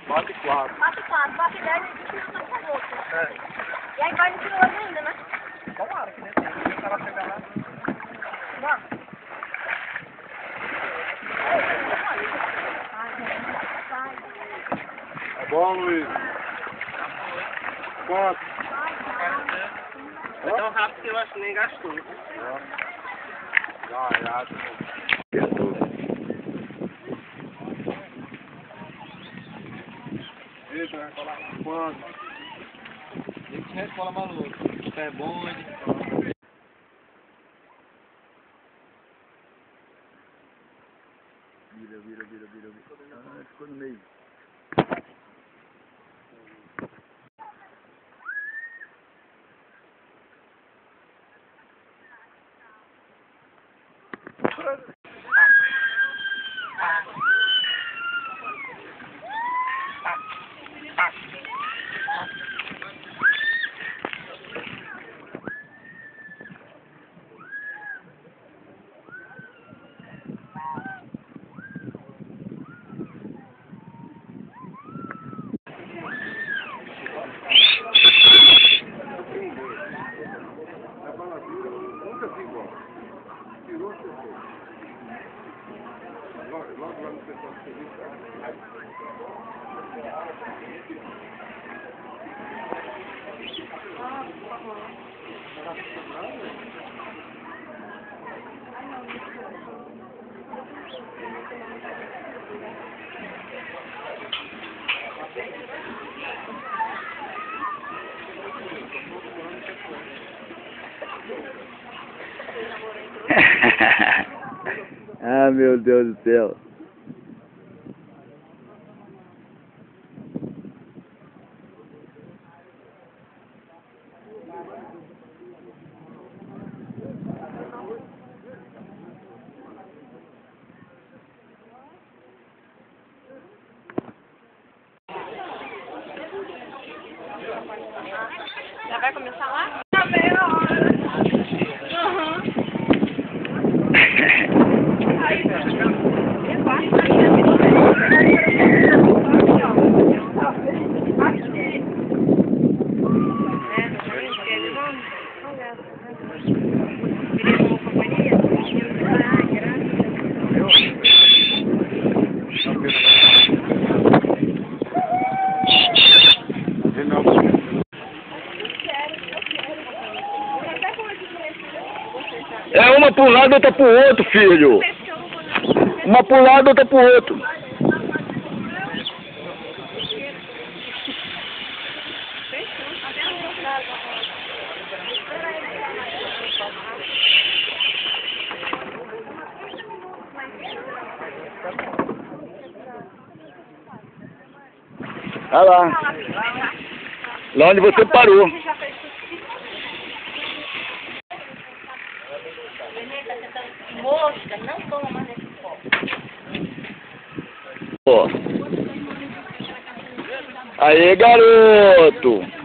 Bate 4. Bate 4, bate 10 e 20 minutos com a outra. É. E aí vai no final ainda, né? Tomara que o cara pegar lá. Vamos. Tá bom, Luiz? Quanto? É tão rápido que eu acho que nem gastou. Já. Eita, vai falar quanto? Gente, respola maluco. Pé bonde. Vira. Ah, ficou no meio. Nunca vi igual. Tirou a pessoa. Logo lá no pessoal do serviço. Ah, meu Deus do céu. Já vai começar lá? Tá bem, É uma pro lado, outra pro outro, filho. Uma pro lado, outra pro outro. Olha lá. Lá onde você parou. Mosca, não toma mais nesse copo. Ó. Aê, garoto.